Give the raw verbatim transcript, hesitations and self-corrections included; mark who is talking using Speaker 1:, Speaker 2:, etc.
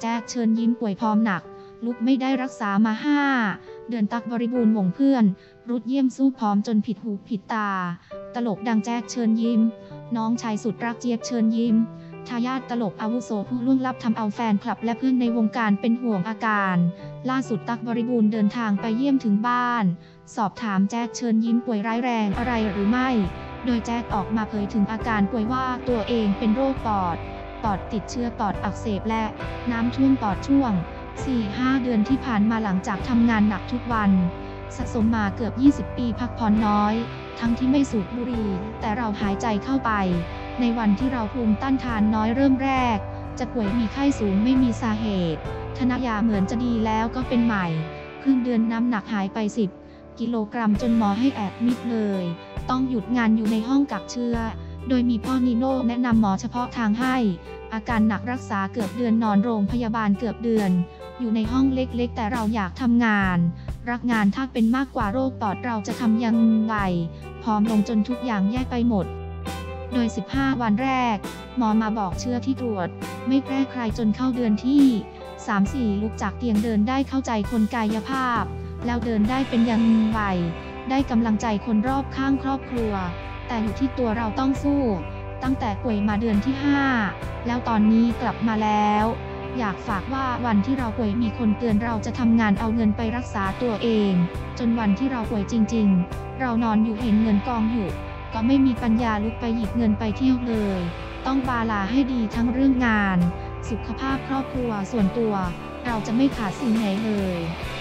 Speaker 1: แจ๊กเชิญยิ้มป่วยพร้อมหนักลุกไม่ได้รักษามาห้าเดือนตักบริบูรณ์วงเพื่อนรุดเยี่ยมสู้พร้อมจนผิดหูผิดตาตลกดังแจ๊กเชิญยิ้มน้องชายสุดรักเจี๊ยบเชิญยิ้มทายาทตลกอาวุโสผู้ล่วงลับทำเอาแฟนคลับและเพื่อนในวงการเป็นห่วงอาการล่าสุดตักบริบูรณ์เดินทางไปเยี่ยมถึงบ้านสอบถามแจ๊กเชิญยิ้มป่วยร้ายแรงอะไรหรือไม่โดยแจ๊กออกมาเผยถึงอาการป่วยว่าตัวเองเป็นโรคปอดปอดติดเชื้อปอดอักเสบและน้ำท่วมปอดช่วง สี่ถึงห้า เดือนที่ผ่านมาหลังจากทำงานหนักทุกวันสะสมมาเกือบยี่สิบปีพักผ่อนน้อยทั้งที่ไม่สูบบุหรี่แต่เราหายใจเข้าไปในวันที่เราภูมิต้านทานน้อยเริ่มแรกจะป่วยมีไข้สูงไม่มีสาเหตุทานยาเหมือนจะดีแล้วก็เป็นใหม่ครึ่งเดือนน้ำหนักหายไปสิบกิโลกรัมจนหมอให้แอดมิดเลยต้องหยุดงานอยู่ในห้องกักเชื้อโดยมีพ่อนิโน่แนะนำหมอเฉพาะทางให้อาการหนักรักษาเกือบเดือนนอนโรงพยาบาลเกือบเดือนอยู่ในห้องเล็กๆแต่เราอยากทำงานรักงานถ้าเป็นมากกว่าโรคปอดเราจะทำยังไงผอมลงจนทุกอย่างแย่ไปหมดโดยสิบห้าวันแรกหมอมาบอกเชื้อที่ตรวจไม่แพร่ใครจนเข้าเดือนที่ สามสี่ ลุกจากเตียงเดินได้เข้าใจคนกายภาพแล้วเดินได้เป็นยังไงได้กำลังใจคนรอบข้างครอบครัวแต่อยู่ที่ตัวเราต้องสู้ตั้งแต่ป่วยมาเดือนที่ห้าแล้วตอนนี้กลับมาแล้วอยากฝากว่าวันที่เราป่วยมีคนเตือนเราจะทำงานเอาเงินไปรักษาตัวเองจนวันที่เราป่วยจริงๆเรานอนอยู่เห็นเงินกองอยู่ก็ไม่มีปัญญาลุกไปหยิบเงินไปเที่ยวเลยต้องบาลาให้ดีทั้งเรื่องงานสุขภาพครอบครัวส่วนตัวเราจะไม่ขาดสิ่งไหนเลย